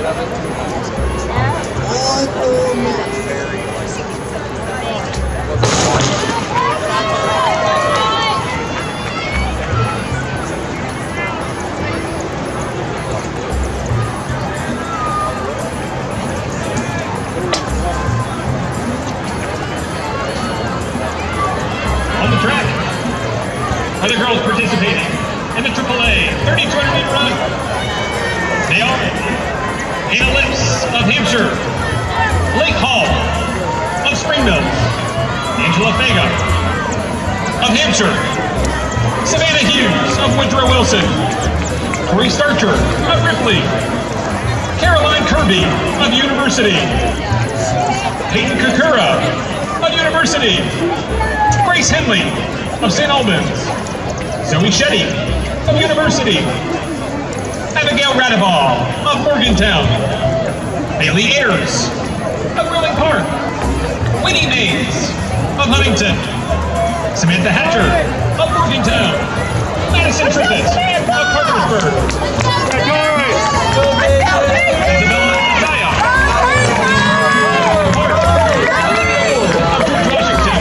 On the track, other girls participating in the AAA 3,200-meter run. They are Anna Lips of Hampshire, Blake Hall of Spring Mills, Angela Faga of Hampshire, Savannah Hughes of Woodrow Wilson, Tori Starcher of Ripley, Caroline Kirby of University, Peyton Kakura of University, Grace Henley of St. Albans, Zoe Shetty of University, Abigail Radeball of Morgantown, Bailey Ayers of Willing Park, Winnie Mays of Huntington, Samantha Hatcher of Morgantown, Madison Trippett of Parkersburg, Isabella Daya of George Washington.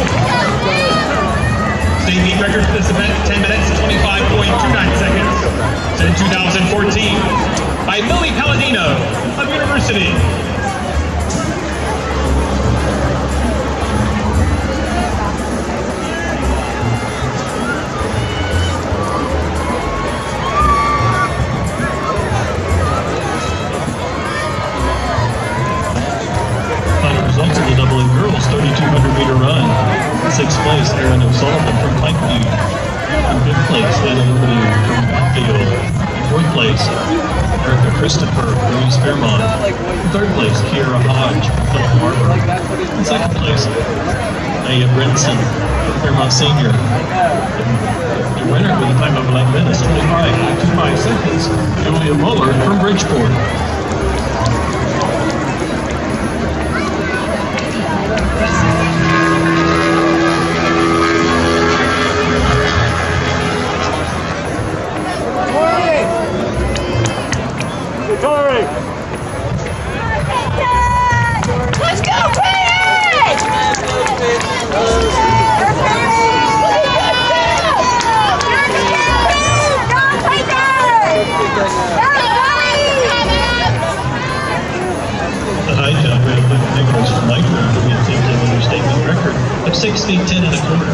State meet record for this event, 10 minutes, 25.29 seconds. In 2014 by Lily Palladino of University. Final results of the AA girls 3,200-meter run. 6th place, Erin O'Sullivan from Pikeview. In 5th place, Anna Liberty from Hatfield. 4th place, Erica Christopher from East Fairmont. 3rd place, Kiera Hodge from Philip Harbor. In 2nd place, Aya Brinson from Fairmont Senior. The winner with a time of 11 minutes, 25.25 seconds, Julia Muller from Bridgeport. Let's go, Paige! The high jump, we have Nicholas from Lakeland to be attempting a new state meet record of 6 feet 10 and a quarter.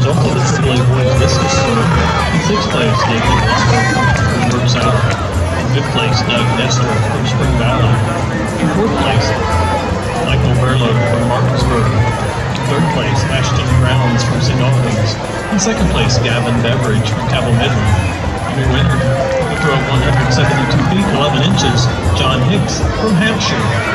results of the AAA boys discus throw. In sixth place, Nathan Walker from Brookside. In fifth place, Doug Nestor from Spring Valley. In fourth place, Michael Berlo from Martinsburg. In third place, Ashton Grounds from St. Albans. In second place, Gavin Beveridge from Cabell Midland. And your winner, the throw of 172 feet 11 inches, John Hicks from Hampshire.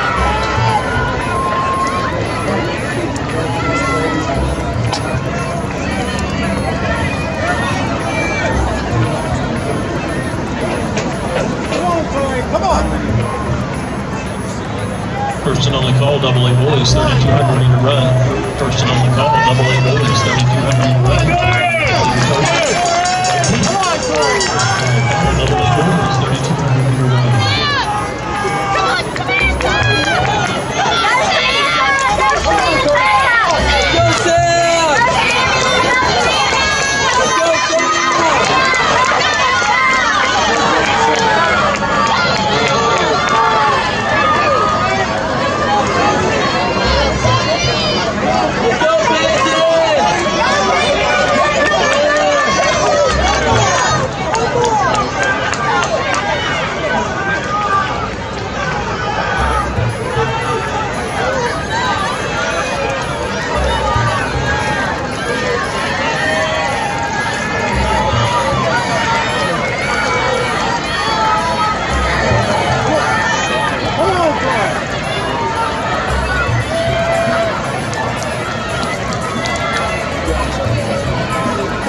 Come on! First and only call, AA boys, 3,200 meter run. First and only call, AA boys, 3,200 meter run. Come on, Corey! AA boys, 3,200 meter run. Come on, come in, Go, Sam!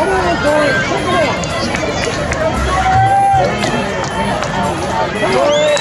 Come on!